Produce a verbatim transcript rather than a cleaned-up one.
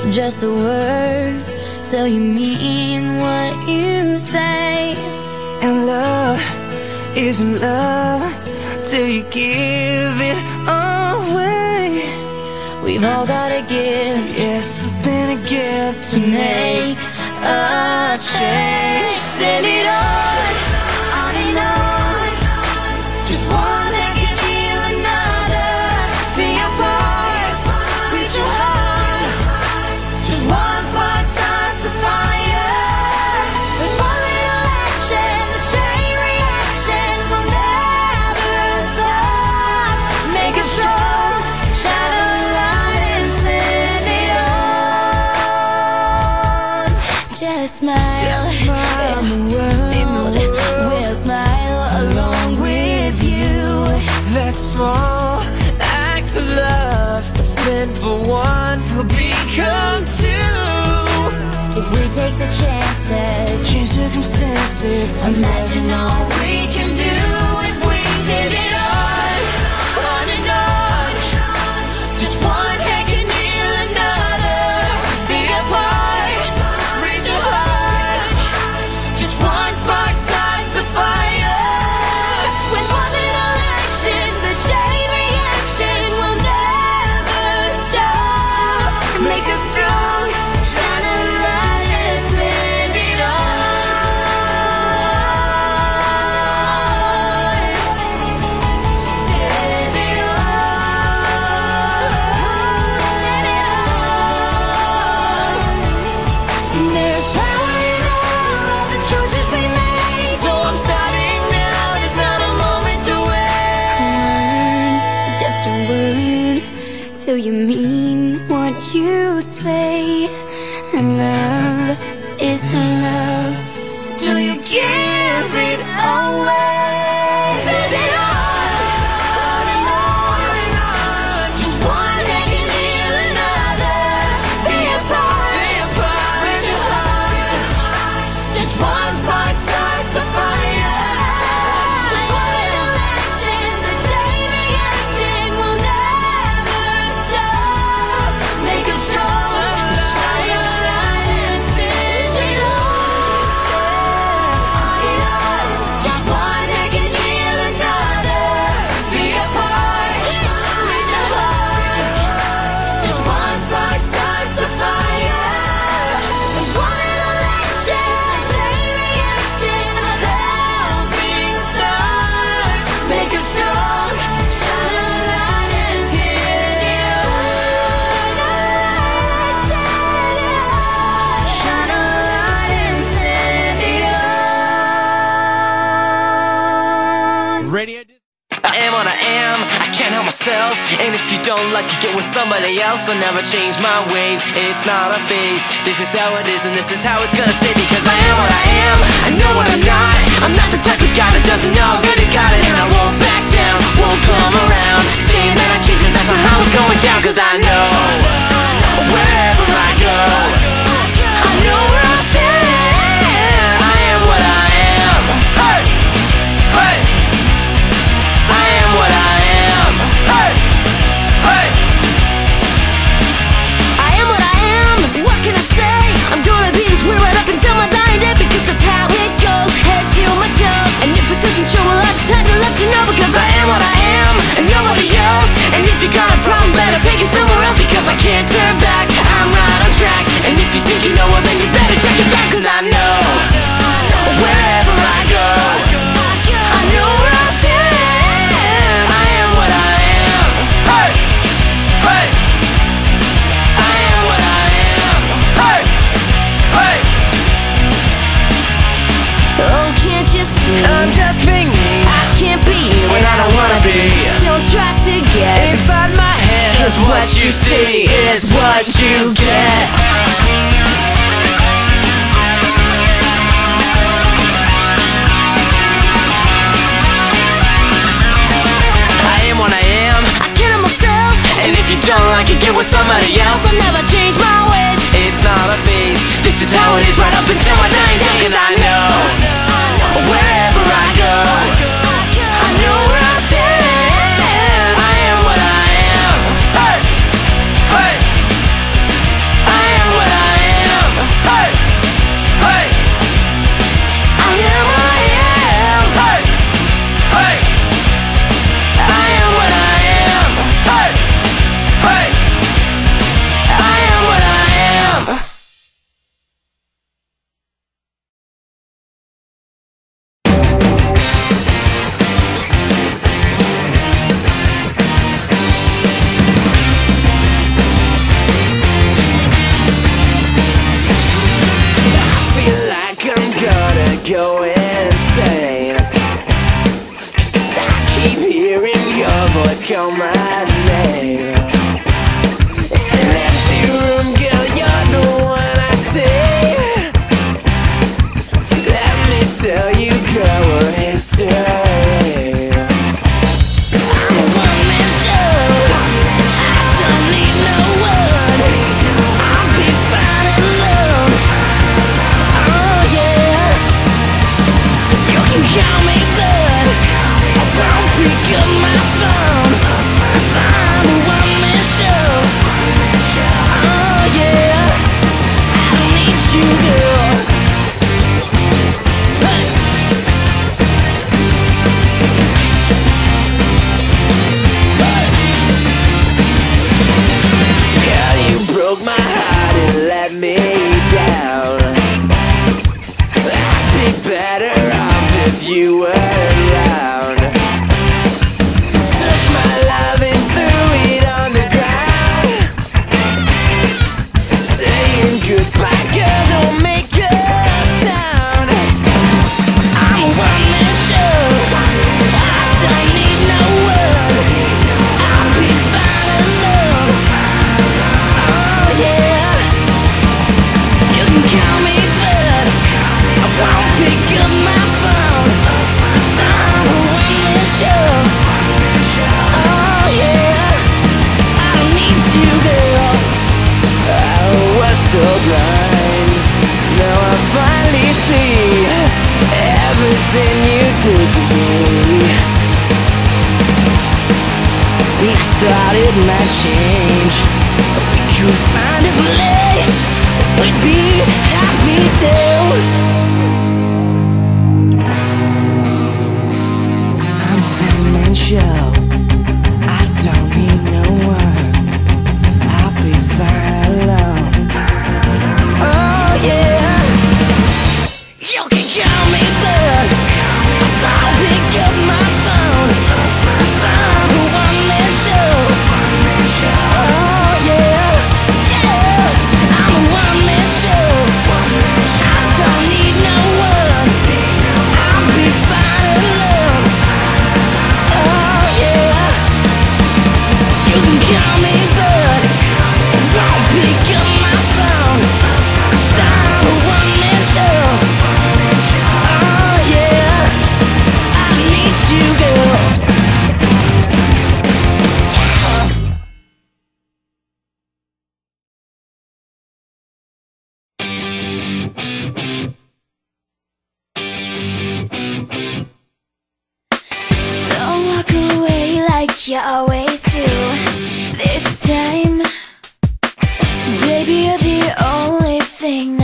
just a word till you mean what you say. And love isn't love till you give it away. We've all got a gift, yeah, something to give to make a change. Send it on, on and on. Just one that can heal another. Be a part, reach your heart. Just one spark starts a fire. With one little action, the chain reaction will never stop. Make it strong, shine a light and send it on. Just smile, Just smile. and the world, In the world will smile along with you. that small act of love that's meant for one will become two. If we take the chances, Change circumstances, imagine all we can do if we send it on, on and on. Just one hand can heal another. Be a part, reach a heart. Just one spark starts a fire. With one little action, the chain reaction will never stop. Make us strong, shine a light and send it on. Send it on. There's power in all of the choices we make. So I'm starting now, there's not a moment to wait. Words, just a word, till you mean what you say. And love is love, till you give it away. Send it on, on and on. Just one that can heal another. Be a part, reach your heart. Just one spark starts a fire. With one little action, the chain reaction will never stop. Make it strong, shine a light and send it on. Just one that can heal another. Be a part, reach your heart. Just one spark starts a fire. With one little action, the chain reaction of helping start. Make it strong, shine a light and send it on. Shine a light and send it on. radio. I am what I am, I can't help myself. And if you don't like it, get with somebody else. I'll never change my ways, it's not a phase. This is how it is and this is how it's gonna stay. Because I am what I am, I know what I'm not. I'm not the type of guy that doesn't know good he's got it. And I won't back down, won't come around saying that I changed, 'cause that's not how it's going down. 'Cause I know, wherever I go, I know where I stand. I am what I am. Hey! Hey! I am what I am. Hey! Hey! I am what I am, what can I say? I'm gonna be this way right up until my dying day. Because that's how it goes, head to my toes. And if it doesn't show, well I just had to let you know. Because I am what I am, and nobody else. And if you got a problem, better take it somewhere else. Because I can't turn back, I'm right on track. And if you think you know, well then you better check it back. 'Cause I know, wherever I go, I know where I stand. I am what I am. Hey! Hey! I am what I am. Hey! Hey! Oh, can't you see? I'm just being me I can't be when I don't wanna be. Don't try to get Inside my head, 'cause what you see is what you get. I am what I am, I can't help myself. and if you don't like it, get with somebody else. I'll never change my ways. It's not a phase, this is how it is right up until my dying day. 'Cause I know, wherever I go, I know where I stand. I am what I am. Hey! Hey! I am Goodbye, girl, don't make a sound. I'm a one-man show. I don't need no one. I'll be fine alone. Oh yeah. You can call me bud. I won't pick up my phone, 'cause I'm a one-man show. Oh yeah. I don't need you, girl. I was so blind. Now I finally see everything you did to me. I thought it might change, but we could find a place we'd be happy too. I'm a one-man show. I don't need no one. I'll be fine alone. Oh yeah. You can call me bud. I'll pick up my phone, 'cause I'm a one-man show. Oh yeah. Yeah. I'm a one-man show. I don't need no one. I'll be fine alone. Oh yeah. You can call me bud. I'll pick up my phone, 'cause I'm a one-man show. Oh yeah. I need you, girl. Don't walk away like you always do. This time, baby, you're the only thing